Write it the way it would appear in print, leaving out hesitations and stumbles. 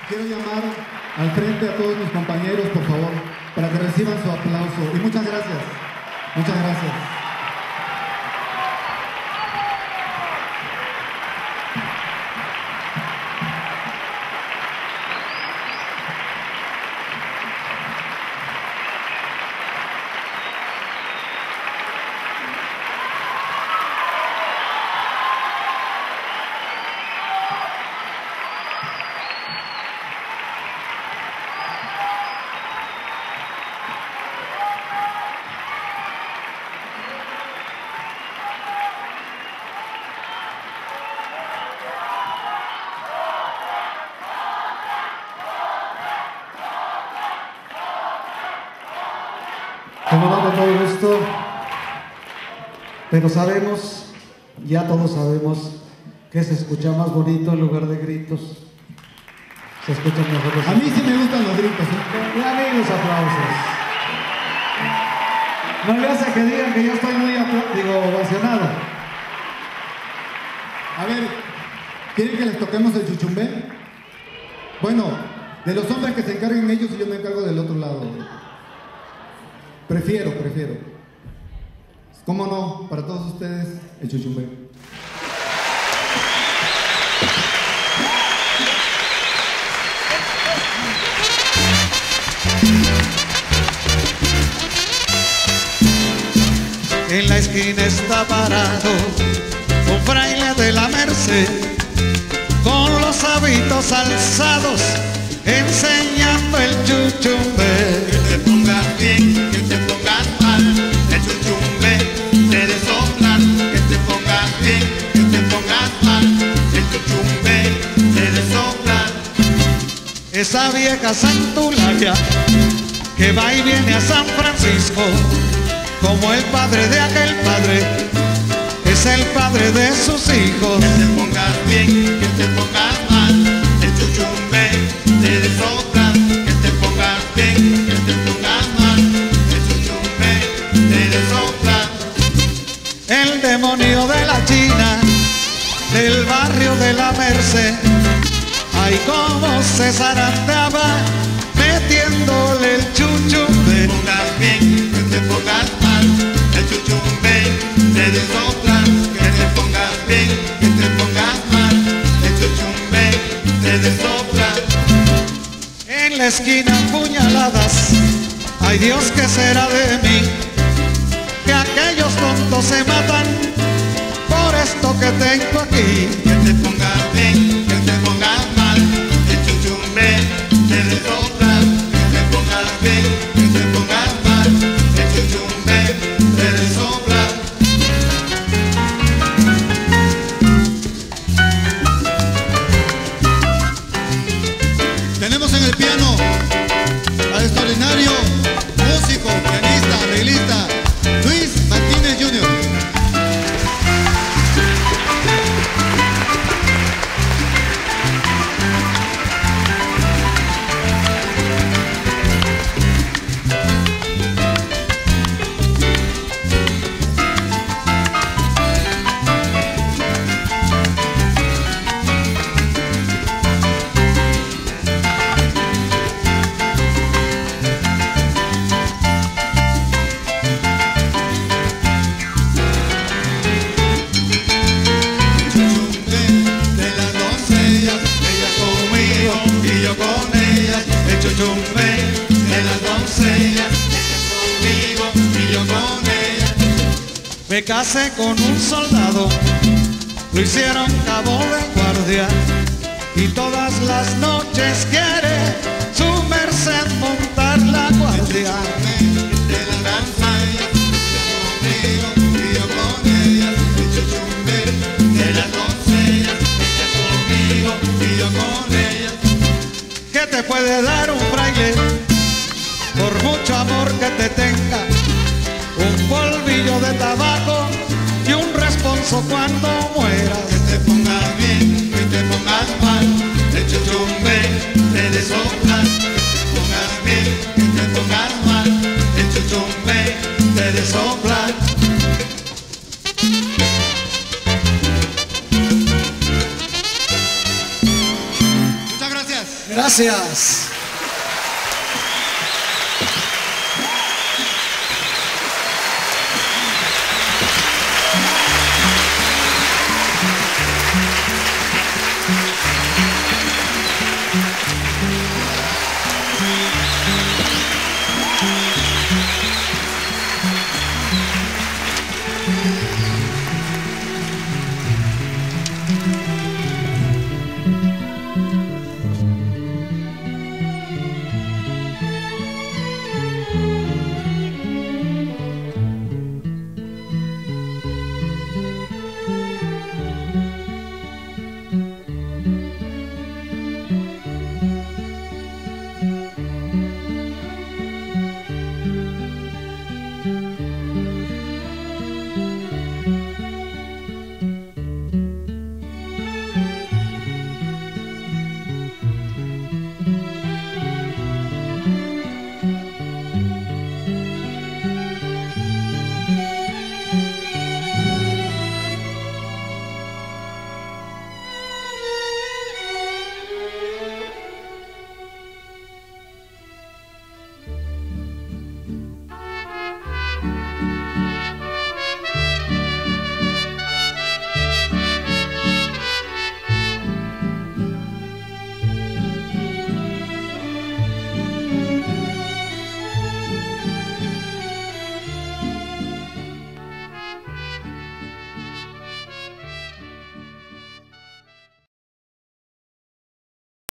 Quiero llamar al frente a todos mis compañeros, por favor, para que reciban su aplauso. Y muchas gracias. Muchas gracias. Como no, con todo gusto, pero sabemos, ya todos sabemos, que se escucha más bonito en lugar de gritos. Se escuchan mejor los... A mí sí me gustan los gritos, ¿eh? Y a mí los aplausos. No le hace que digan que yo estoy muy ovacionado. A ver, ¿quieren que les toquemos el chuchumbé? Bueno, de los hombres que se encarguen ellos y yo me encargo del otro lado. Prefiero. ¿Cómo no? Para todos ustedes, el chuchumbé. En la esquina está parado un fraile de la Merced, con los hábitos alzados, enseñando el chuchumbé. Que te pongas bien, que te pongas mal, el chuchumbé te de soplar. Que te pongas bien, que te pongas mal, el chuchumbé te de soplar. Esa vieja santularia que va y viene a San Francisco, como el padre de aquel padre, es el padre de sus hijos. Que te pongas bien, que te pongas mal, el chuchumbé te de soplar. Que te pongas bien, que te pongas mal, el chuchumbé te de soplar. El demonio de la China, del barrio de la Merced, ay cómo se zarandeaba metiéndole el chuchumbé. Que te pongas bien, que te pongas mal, el chuchumbé te de soplar. Que te pongas bien, que te pongas mal, el chuchumbé te de soplar. En la esquina puñaladas, ay Dios, ¿qué será de mí? Que aquellos tontos se matan por esto que tengo aquí. Que te pongas bien, que te pongas mal, el chuchumbé te de soplar. Que te pongas bien, que te pongas mal, el chuchumbé te de soplar. Tenemos en el piano al extraordinario músico, pianista, arreglista, Luis Martínez Jr. Me casé con un soldado, lo hicieron cabo de guardia, y todas las noches quiere su merced montar la guardia. ¿Qué te puede dar un fraile por mucho amor que te tenga? Un polvillo de tabaco y un responso cuando mueras. Que te pongas bien, que te pongas mal, el chuchumbé te de soplar. Que te pongas bien, que te pongas mal, el chuchumbé te de soplar. Muchas gracias. Gracias.